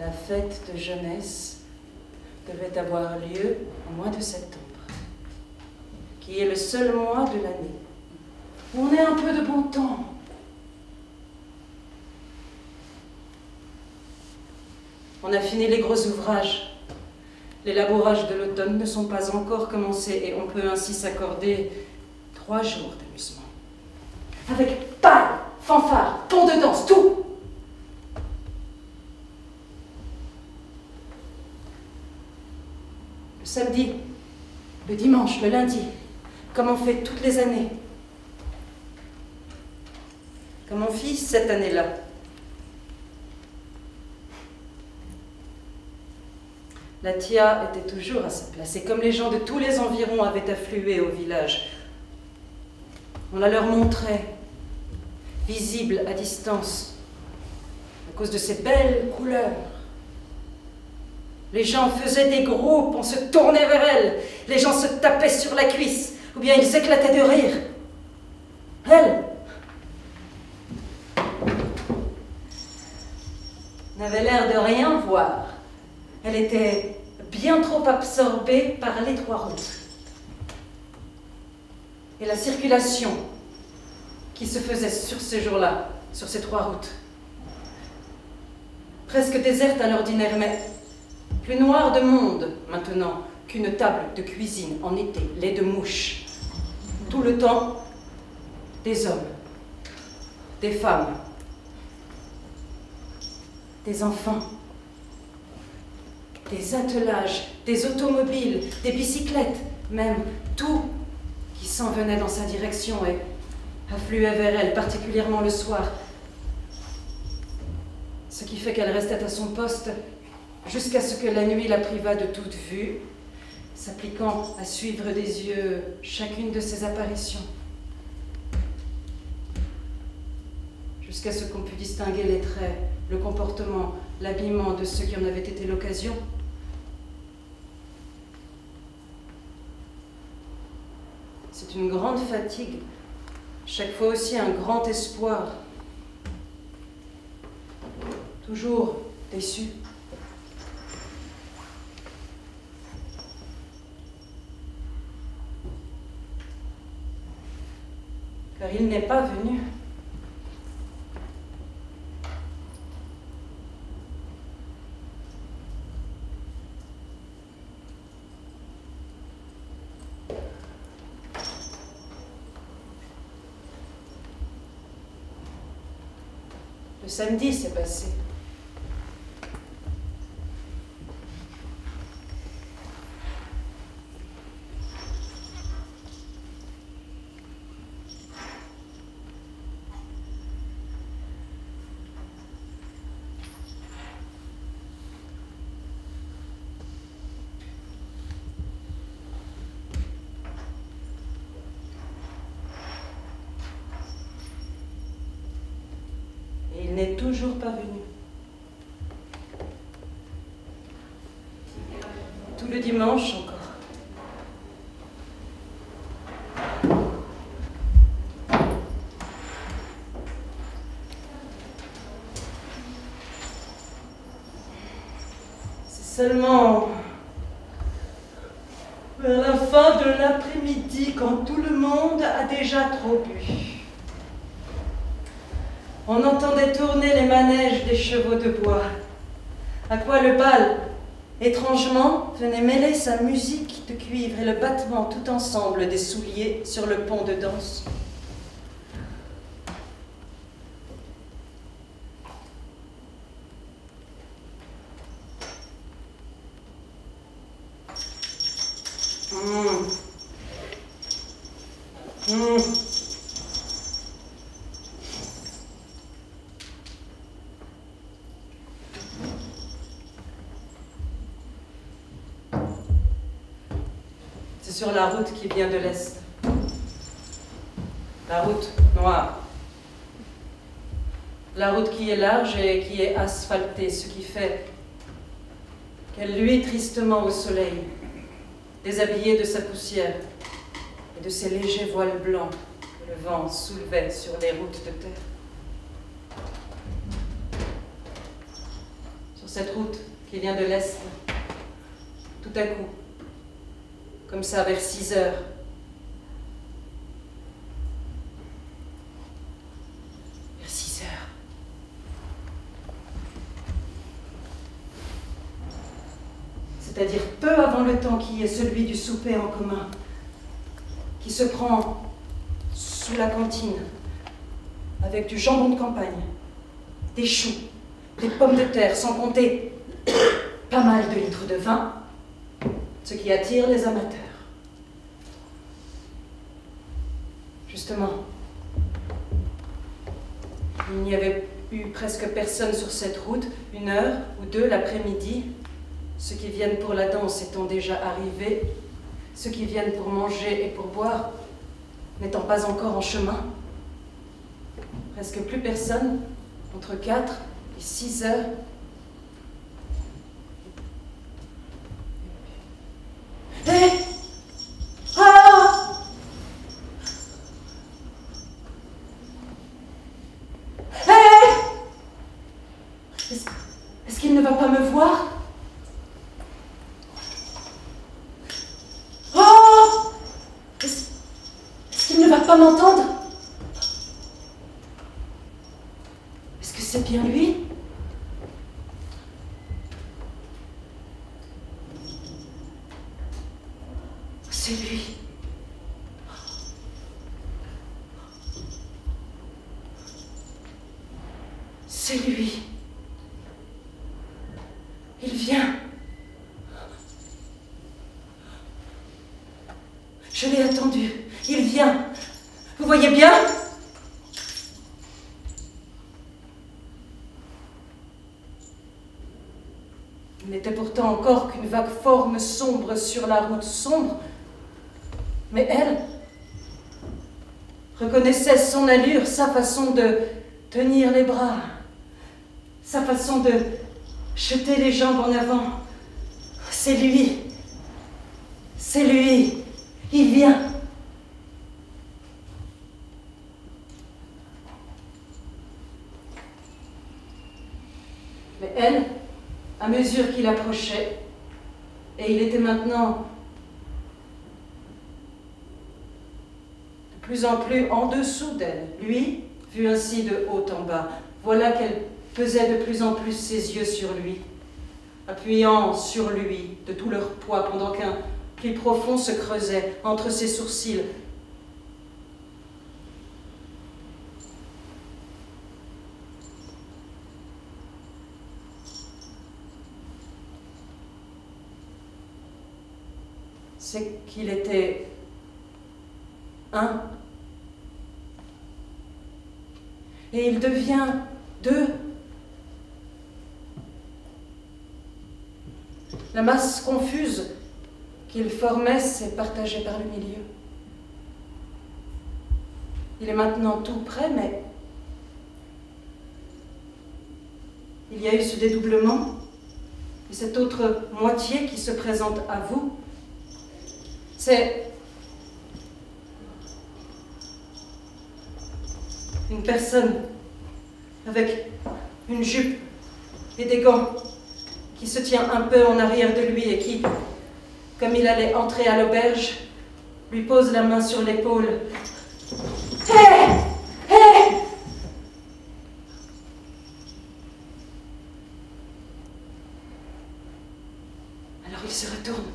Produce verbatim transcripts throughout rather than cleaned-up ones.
La fête de jeunesse devait avoir lieu au mois de septembre, qui est le seul mois de l'année où on ait un peu de bon temps. On a fini les gros ouvrages. Les labourages de l'automne ne sont pas encore commencés et on peut ainsi s'accorder trois jours d'amusement. Avec paille, fanfare, pont de danse, tout. Le samedi, le dimanche, le lundi, comme on fait toutes les années. Comme on fit cette année-là. La Tia était toujours à sa place, et comme les gens de tous les environs avaient afflué au village, on la leur montrait, visible à distance, à cause de ses belles couleurs. Les gens faisaient des groupes, on se tournait vers elle, les gens se tapaient sur la cuisse, ou bien ils éclataient de rire. Elle n'avait l'air de rien voir. Elle était bien trop absorbée par les trois routes. Et la circulation qui se faisait sur ces jours-là, sur ces trois routes, presque déserte à l'ordinaire, mais plus noire de monde maintenant qu'une table de cuisine en été, lait de mouche. Tout le temps, des hommes, des femmes, des enfants, des attelages, des automobiles, des bicyclettes, même tout qui s'en venait dans sa direction et affluait vers elle, particulièrement le soir. Ce qui fait qu'elle restait à son poste jusqu'à ce que la nuit la privât de toute vue, s'appliquant à suivre des yeux chacune de ses apparitions. Jusqu'à ce qu'on pût distinguer les traits, le comportement, l'habillement de ceux qui en avaient été l'occasion. C'est une grande fatigue, chaque fois aussi un grand espoir. Toujours déçu. Car il n'est pas venu. Le samedi s'est passé. Il n'est toujours pas venu. Tout le dimanche encore. C'est seulement vers la fin de l'après-midi, quand tout le monde a déjà trop bu. On entendait tourner les manèges des chevaux de bois, à quoi le bal, étrangement, venait mêler sa musique de cuivre et le battement tout ensemble des souliers sur le pont de danse. Mmh. Mmh. Sur la route qui vient de l'Est. La route noire. La route qui est large et qui est asphaltée, ce qui fait qu'elle luit tristement au soleil, déshabillée de sa poussière et de ses légers voiles blancs que le vent soulevait sur les routes de terre. Sur cette route qui vient de l'Est. Tout à coup, comme ça, vers six heures. Vers six heures. C'est-à-dire peu avant le temps qui est celui du souper en commun, qui se prend sous la cantine, avec du jambon de campagne, des choux, des pommes de terre, sans compter pas mal de litres de vin, ce qui attire les amateurs. Justement, il n'y avait eu presque personne sur cette route, une heure ou deux l'après-midi. Ceux qui viennent pour la danse étant déjà arrivés, ceux qui viennent pour manger et pour boire n'étant pas encore en chemin. Presque plus personne, entre quatre et six heures. Hé! Ah! Hé! Est-ce est-ce qu'il ne va pas me voir? Oh! Est-ce est-ce qu'il ne va pas m'entendre? Est-ce que c'est bien lui? C'est lui. C'est lui. Il vient. Je l'ai attendu. Il vient. Vous voyez bien? Il n'était pourtant encore qu'une vague forme sombre sur la route sombre. Mais elle reconnaissait son allure, sa façon de tenir les bras, sa façon de jeter les jambes en avant. C'est lui. C'est lui. Il vient. Mais elle, à mesure qu'il approchait, et il était maintenant de plus en plus en dessous d'elle, lui, vu ainsi de haut en bas, voilà qu'elle pesait de plus en plus ses yeux sur lui, appuyant sur lui de tout leur poids pendant qu'un pli profond se creusait entre ses sourcils. C'est qu'il était un, et il devient deux. La masse confuse qu'il formait s'est partagée par le milieu. Il est maintenant tout près, mais il y a eu ce dédoublement, et cette autre moitié qui se présente à vous, c'est une personne avec une jupe et des gants qui se tient un peu en arrière de lui et qui, comme il allait entrer à l'auberge, lui pose la main sur l'épaule. Hé! Hé! Alors il se retourne.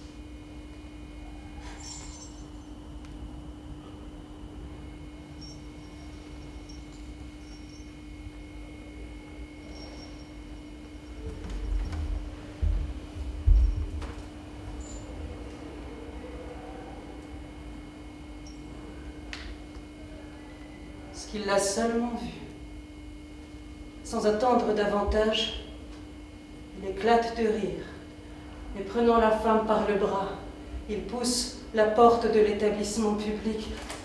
Qu'il l'a seulement vu. Sans attendre davantage, il éclate de rire, et prenant la femme par le bras, il pousse la porte de l'établissement public.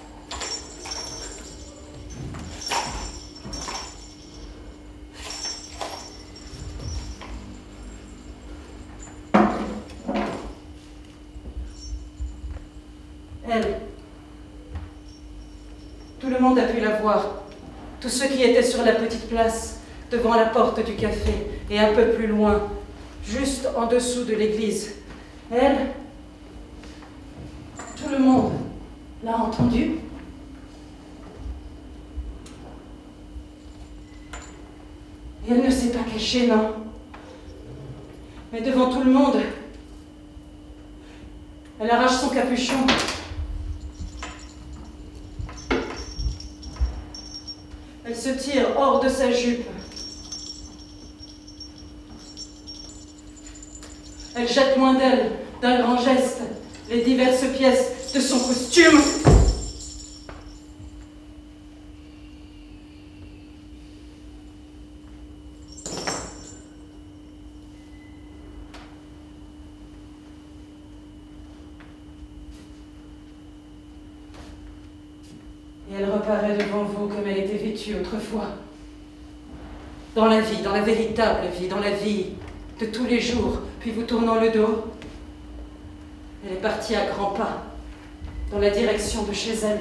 Elle, tout le monde a pu la voir. Tous ceux qui étaient sur la petite place, devant la porte du café, et un peu plus loin, juste en dessous de l'église. Elle, tout le monde l'a entendue. Et elle ne s'est pas cachée, non. Mais devant tout le monde, elle arrache son capuchon. Elle se tire hors de sa jupe. Elle jette loin d'elle, d'un grand geste, les diverses pièces de son costume. Et elle reparaît devant vous comme elle était vêtue autrefois. Dans la vie, dans la véritable vie, dans la vie de tous les jours, puis vous tournant le dos, elle est partie à grands pas, dans la direction de chez elle.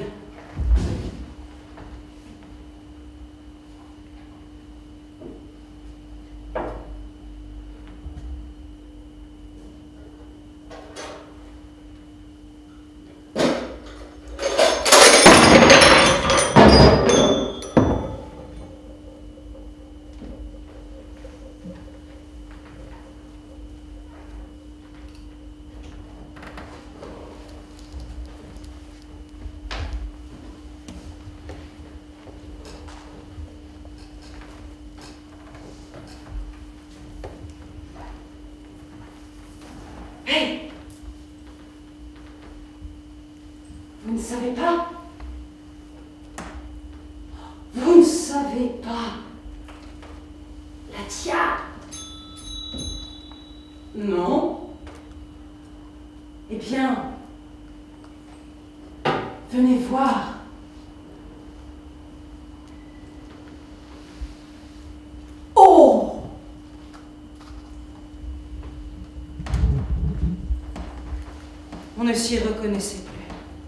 Hé! Vous ne savez pas? Vous ne savez pas? La Tia? Non? Eh bien, venez voir. Oh! On ne s'y reconnaissait plus.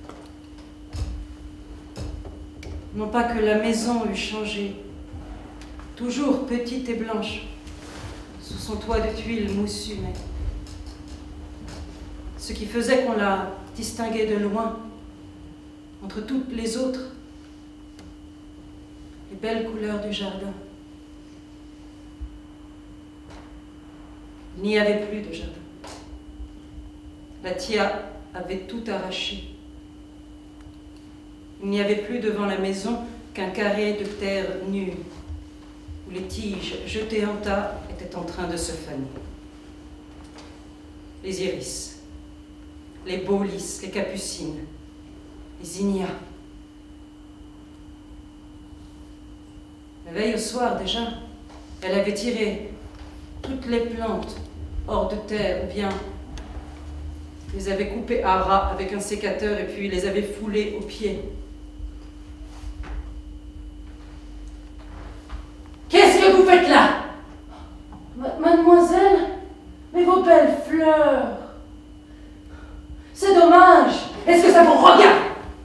Non pas que la maison eût changé, toujours petite et blanche, sous son toit de tuiles moussues, mais ce qui faisait qu'on la distinguait de loin, entre toutes les autres, les belles couleurs du jardin. Il n'y avait plus de jardin. La Tia avait tout arraché. Il n'y avait plus devant la maison qu'un carré de terre nue, où les tiges jetées en tas étaient en train de se faner. Les iris, les baulis, les capucines, les zinnias. La veille au soir déjà, elle avait tiré toutes les plantes hors de terre, ou bien les avait coupées à ras avec un sécateur et puis les avait foulées aux pieds. Qu'est-ce que vous faites là? Mademoiselle, mais vos belles fleurs. C'est dommage. Est-ce que ça vous regarde?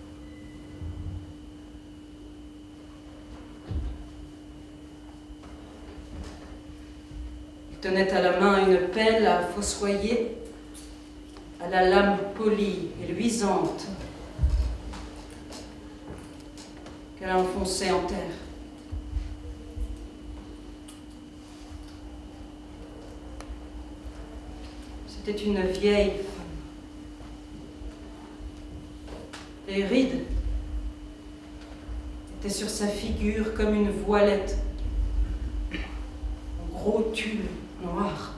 Il tenait à la main une pelle à fossoyer, à la lame polie et luisante qu'elle enfonçait en terre. C'était une vieille femme. Les rides étaient sur sa figure comme une voilette, en gros tulle noir.